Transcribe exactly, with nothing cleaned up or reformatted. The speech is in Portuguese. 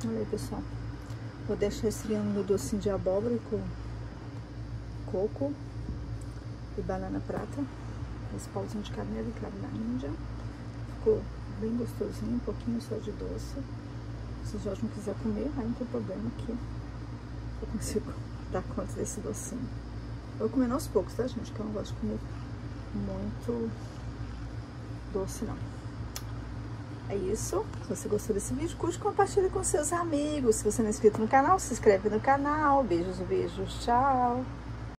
Olha aí, pessoal. Vou deixar esfriando meu docinho de abóbora com coco e banana prata. Esse pauzinho de canela e cravo da Índia. Ficou bem gostosinho, um pouquinho só de doce. Se o Jorge não quiser comer, aí não tem problema que eu consigo dar conta desse docinho. Eu vou comer aos poucos, tá, gente? Que eu não gosto de comer muito doce, não. É isso. Se você gostou desse vídeo, curte e compartilha com seus amigos. Se você não é inscrito no canal, se inscreve no canal. Beijos, beijos, tchau.